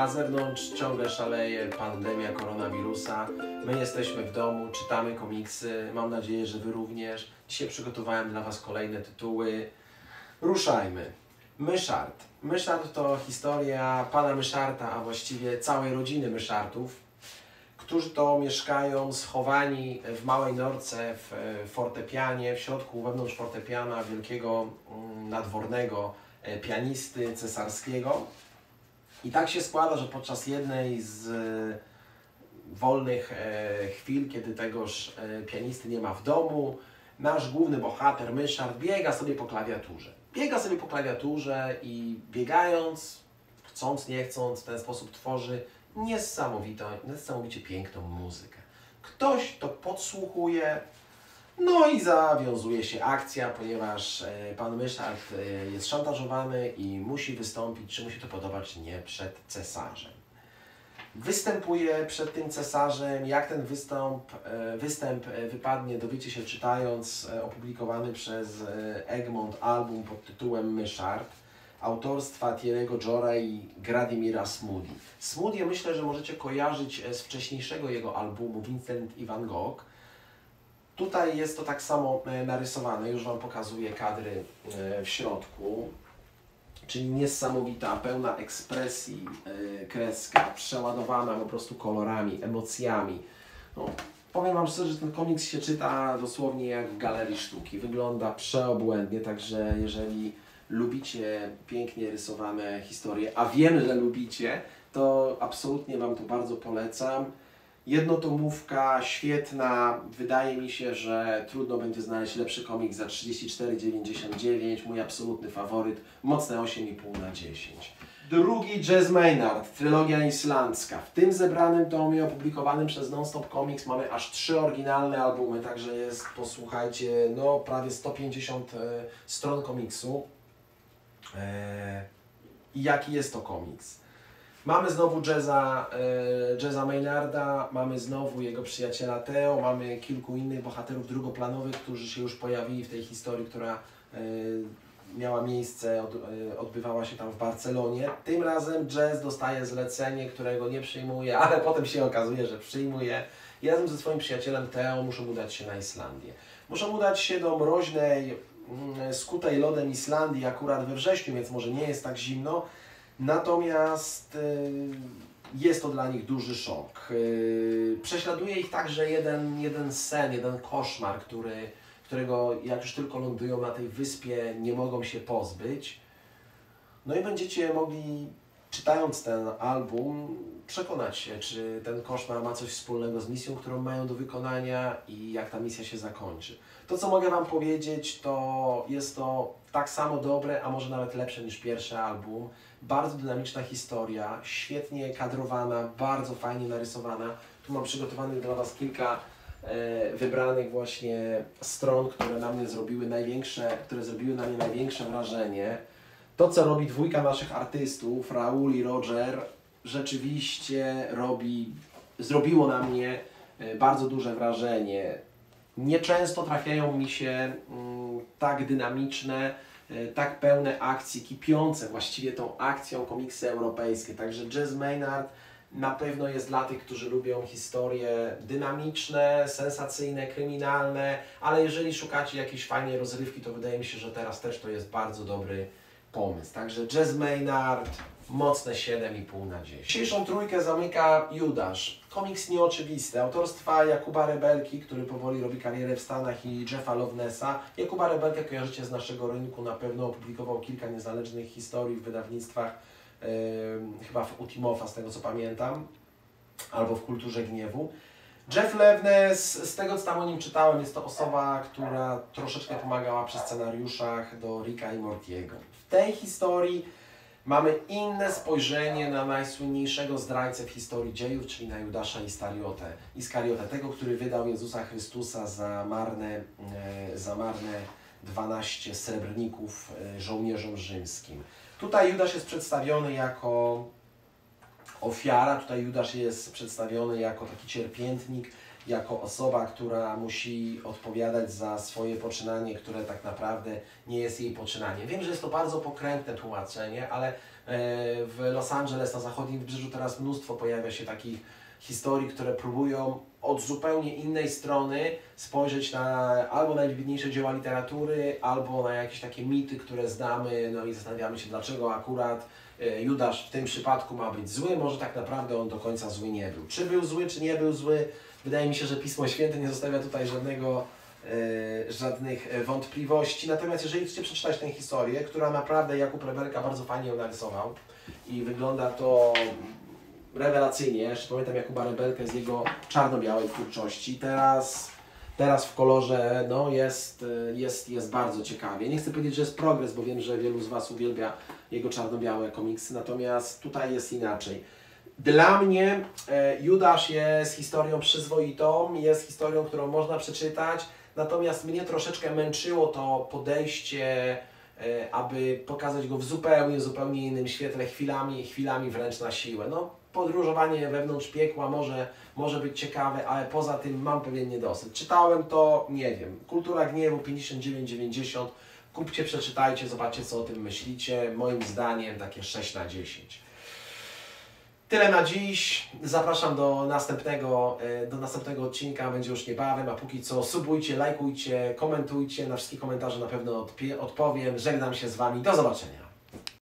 Na zewnątrz ciągle szaleje pandemia koronawirusa. My jesteśmy w domu, czytamy komiksy. Mam nadzieję, że Wy również. Dzisiaj przygotowałem dla Was kolejne tytuły. Ruszajmy. Myszart. Myszart to historia pana Myszarta, a właściwie całej rodziny Myszartów, którzy to mieszkają schowani w małej norce w fortepianie, w środku, wewnątrz fortepiana wielkiego nadwornego pianisty cesarskiego. I tak się składa, że podczas jednej z wolnych chwil, kiedy tegoż pianisty nie ma w domu, nasz główny bohater Myszart biega sobie po klawiaturze. Biega sobie po klawiaturze i biegając, chcąc, nie chcąc, w ten sposób tworzy niesamowicie piękną muzykę. Ktoś to podsłuchuje, no i zawiązuje się akcja, ponieważ pan Myszart jest szantażowany i musi wystąpić, czy mu się to podoba, czy nie, przed cesarzem. Występuje przed tym cesarzem. Jak ten występ wypadnie, dowiecie się czytając opublikowany przez Egmont album pod tytułem Myszart, autorstwa Thierry'ego Jora i Gradimira Smoody. Smoody myślę, że możecie kojarzyć z wcześniejszego jego albumu Vincent i Van Gogh. Tutaj jest to tak samo narysowane, już Wam pokazuję kadry w środku, czyli niesamowita, pełna ekspresji kreska, przeładowana po prostu kolorami, emocjami. No, powiem Wam szczerze, że ten komiks się czyta dosłownie jak w galerii sztuki, wygląda przeobłędnie, także jeżeli lubicie pięknie rysowane historie, a wiem, że lubicie, to absolutnie Wam to bardzo polecam. Jednotomówka, świetna. Wydaje mi się, że trudno będzie znaleźć lepszy komiks za 34,99. Mój absolutny faworyt. Mocne 8,5 na 10. Drugi Jazz Maynard, trylogia islandzka. W tym zebranym tomie opublikowanym przez Non-Stop Comics mamy aż 3 oryginalne albumy, także jest, posłuchajcie, no prawie 150 stron komiksu. I jaki jest to komiks? Mamy znowu Jazza Maynarda, mamy znowu jego przyjaciela Theo, mamy kilku innych bohaterów drugoplanowych, którzy się już pojawili w tej historii, która miała miejsce, odbywała się tam w Barcelonie. Tym razem Jazz dostaje zlecenie, którego nie przyjmuje, ale potem się okazuje, że przyjmuje. I razem ze swoim przyjacielem Theo muszą udać się na Islandię. Muszą udać się do mroźnej, skutej lodem Islandii akurat we wrześniu, więc może nie jest tak zimno. Natomiast jest to dla nich duży szok. Prześladuje ich także jeden sen, jeden koszmar, którego jak już tylko lądują na tej wyspie, nie mogą się pozbyć. No i będziecie mogli, czytając ten album, przekonać się, czy ten koszmar ma coś wspólnego z misją, którą mają do wykonania i jak ta misja się zakończy. To, co mogę Wam powiedzieć, to jest to tak samo dobre, a może nawet lepsze niż pierwszy album. Bardzo dynamiczna historia, świetnie kadrowana, bardzo fajnie narysowana. Tu mam przygotowanych dla Was kilka wybranych właśnie stron, które zrobiły na mnie największe wrażenie. To, co robi dwójka naszych artystów, Raul i Roger, rzeczywiście zrobiło na mnie bardzo duże wrażenie. Nieczęsto trafiają mi się tak dynamiczne, tak pełne akcji, kipiące właściwie tą akcją komiksy europejskie. Także Jazz Maynard na pewno jest dla tych, którzy lubią historie dynamiczne, sensacyjne, kryminalne, ale jeżeli szukacie jakiejś fajnej rozrywki, to wydaje mi się, że teraz też to jest bardzo dobry pomysł. Także Jazz Maynard, mocne 7,5 na 10. Dzisiejszą trójkę zamyka Judasz. Komiks nieoczywisty, autorstwa Jakuba Rebelki, który powoli robi karierę w Stanach, i Jeffa Lovenessa. Jakuba Rebelkę kojarzycie z naszego rynku, na pewno opublikował kilka niezależnych historii w wydawnictwach, chyba w Ultimofa, z tego co pamiętam, albo w Kulturze Gniewu. Jeff Loveness, z tego co tam o nim czytałem, jest to osoba, która troszeczkę pomagała przy scenariuszach do Ricka i Mortiego. W tej historii mamy inne spojrzenie na najsłynniejszego zdrajcę w historii dziejów, czyli na Judasza Iskariotę, tego, który wydał Jezusa Chrystusa za marne 12 srebrników żołnierzom rzymskim. Tutaj Judasz jest przedstawiony jako ofiara, tutaj Judasz jest przedstawiony jako taki cierpiętnik, jako osoba, która musi odpowiadać za swoje poczynanie, które tak naprawdę nie jest jej poczynaniem. Wiem, że jest to bardzo pokrętne tłumaczenie, ale w Los Angeles, na zachodnim wybrzeżu teraz mnóstwo pojawia się takich historii, które próbują od zupełnie innej strony spojrzeć na albo najwybitniejsze dzieła literatury, albo na jakieś takie mity, które znamy, no i zastanawiamy się, dlaczego akurat Judasz w tym przypadku ma być zły, może tak naprawdę on do końca zły nie był. Czy był zły, czy nie był zły? Wydaje mi się, że Pismo Święte nie zostawia tutaj żadnych wątpliwości. Natomiast jeżeli chcecie przeczytać tę historię, która naprawdę Jakub Rebelka bardzo fajnie ją narysował i wygląda to rewelacyjnie. Jeszcze pamiętam Jakuba Rebelkę z jego czarno-białej twórczości. Teraz w kolorze no, jest bardzo ciekawie. Nie chcę powiedzieć, że jest progres, bo wiem, że wielu z Was uwielbia jego czarno-białe komiksy, natomiast tutaj jest inaczej. Dla mnie Judasz jest historią przyzwoitą, jest historią, którą można przeczytać, natomiast mnie troszeczkę męczyło to podejście, aby pokazać go w zupełnie innym świetle, chwilami wręcz na siłę. No, podróżowanie wewnątrz piekła może być ciekawe, ale poza tym mam pewien niedosyt. Czytałem to, nie wiem, Kultura Gniewu 59,90. Kupcie, przeczytajcie, zobaczcie, co o tym myślicie. Moim zdaniem takie 6 na 10. Tyle na dziś. Zapraszam do następnego odcinka, będzie już niebawem, a póki co subujcie, lajkujcie, komentujcie. Na wszystkie komentarze na pewno odpowiem. Żegnam się z Wami. Do zobaczenia.